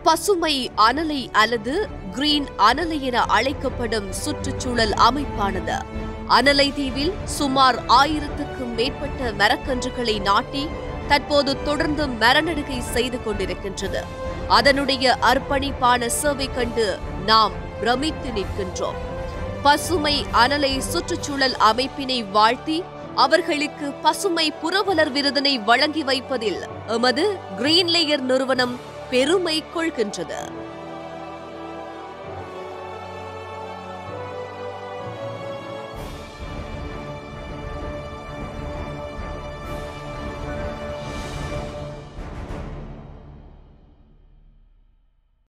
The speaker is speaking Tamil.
பசுமை அனலை அல்லது கிரீன் அனலை என அழைக்கப்படும் சுற்றுச்சூழல் அமைப்பானது அனலை தீவில் சுமார் 1000க்கும் மேற்பட்ட மரக்கன்றுகளை நாட்டி தற்போது தொடர்ந்து மரநடுகை செய்து கொண்டிருக்கின்றது. அதனுடைய அர்ப்பணிப்பான சேவை கண்டு நாம் பிரமித்து நிற்கின்றோம். பசுமை அனலை சுற்றுச்சூழல் அமைப்பினை வாழ்த்தி அவர்களுக்கு பசுமை புரவலர் விருதினை வழங்கி வைப்பதில் எமது கிரீன் லேயர் நிறுவனம் பெருமை கொள்கின்றது.